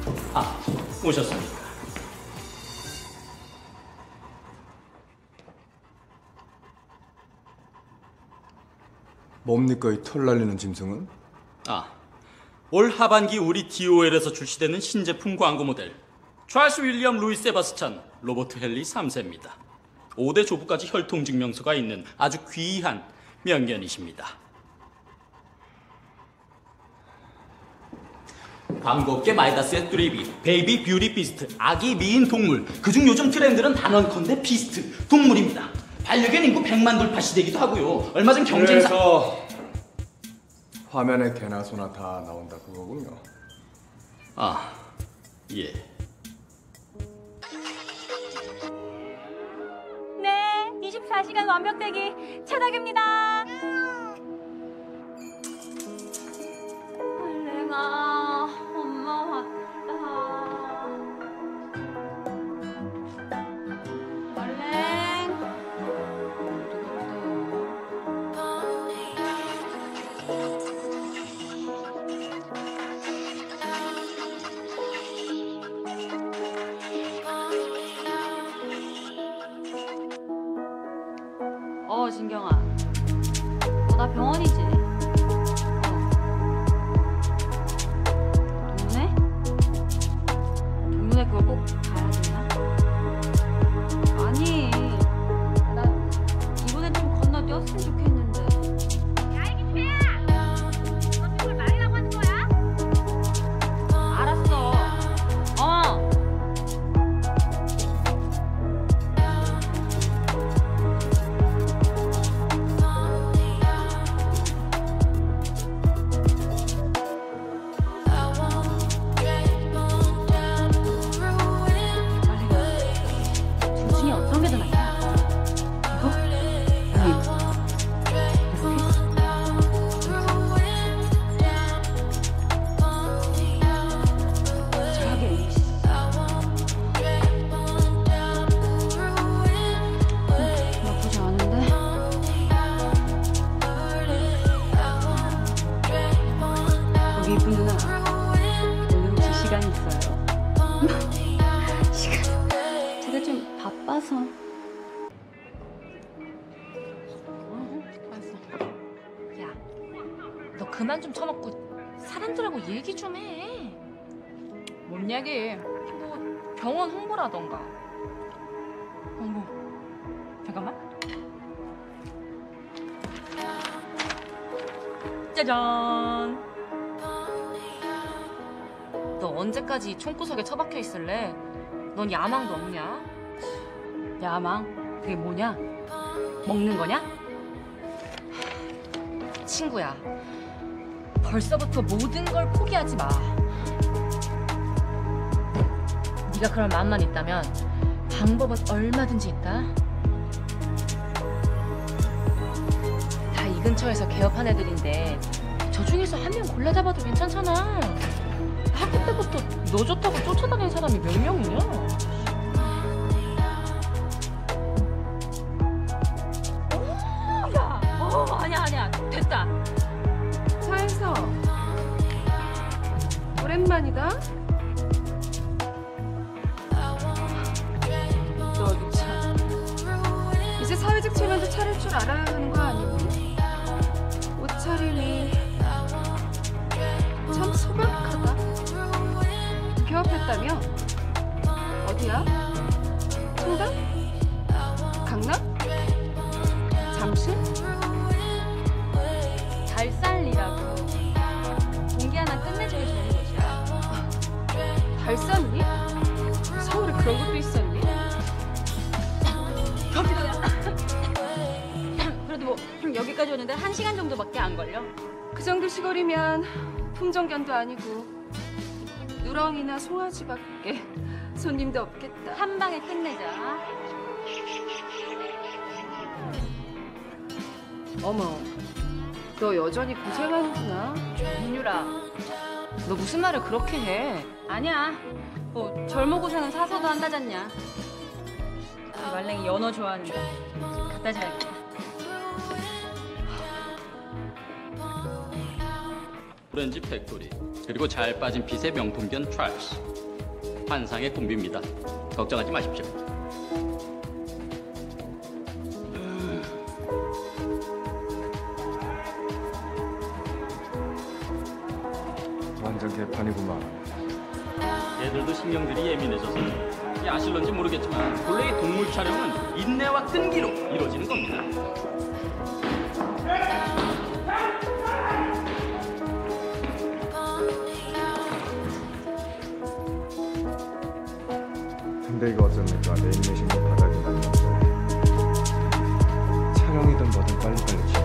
아, 오셨습니까? 뭡니까 이 털 날리는 짐승은? 올 하반기 우리 DOL에서 출시되는 신제품 광고 모델 찰스 윌리엄 루이 세바스찬 로버트 헨리 3세입니다. 5대 조부까지 혈통 증명서가 있는 아주 귀한 명견이십니다. 광고업계 마이다스의 뚜레비, 베이비 뷰티 비스트, 아기 미인 동물. 그중 요즘 트렌드는 단언컨대 비스트, 동물입니다. 반려견 인구 100만 돌파 시대이기도 하고요. 얼마 전 경쟁사... 그래서 화면에 개나 소나 다 나온다 그거군요. 예. 네, 24시간 완벽대기 최덕입니다. 얼랭아, 엄마 왔다. 얼랭. 진경아, 너 나 병원이지? 동문회? 동문회 그거 꼭 가야 되나? 아니, 나 이번엔 좀 건너뛰었으면 좋겠는데. 야, 이 기집애야! 너 누굴 말이라고 하는 거야? 알았어. 이쁜 누나, 오늘 혹시 시간 있어요? 시간? 제가 좀 바빠서. 알았어. 야, 너 그만 좀 처먹고 사람들하고 얘기 좀 해. 뭔 얘기? 뭐 병원 홍보라던가. 홍보. 잠깐만. 짜잔. 너 언제까지 총구석에 처박혀 있을래? 넌 야망도 없냐? 야망? 그게 뭐냐? 먹는 거냐? 친구야, 벌써부터 모든 걸 포기하지 마. 네가 그럴 마음만 있다면 방법은 얼마든지 있다. 다 이 근처에서 개업한 애들인데 저 중에서 한 명 골라 잡아도 괜찮잖아. 학교 때부터 너 좋다고 쫓아다니는 사람이 몇 명이냐? 야, 아니야, 됐다. 차에서 오랜만이다. 너도 참 이제 사회적 체면도 차릴 줄 알아야 하는 거 아니니? 옷차림이 참 소박하다. 개업했다며? 어디야? 청담? 강남? 잠실? 달살리라고 공기 하나 끝내주기 좋은 곳이야. 달산리? 서울에 그런 것도 있었니? 그래도 뭐 여기까지 오는데 1시간 정도밖에 안 걸려. 그 정도 시골이면 품정견도 아니고 누렁이나 송아지밖에 손님도 없겠다. 한 방에 끝내자. 어머, 너 여전히 고생하는구나. 민유라, 너 무슨 말을 그렇게 해? 아니야. 뭐 젊어 고생은 사서도 한다잖냐. 말랭이 연어 좋아하는데 갖다 잘게. 오렌지 팩토리, 그리고 잘 빠진 핏의 명품견 찰스. 환상의 콤비입니다. 걱정하지 마십시오. 완전 개판이구만. 얘들도 신경들이 예민해져서 아실런지 모르겠지만 본래 이 동물 촬영은 인내와 끈기로 이루어지는 겁니다. 근데 이거 어쩝니까? 내 인내심도 바닥이 났는데 촬영이든 뭐든 빨리빨리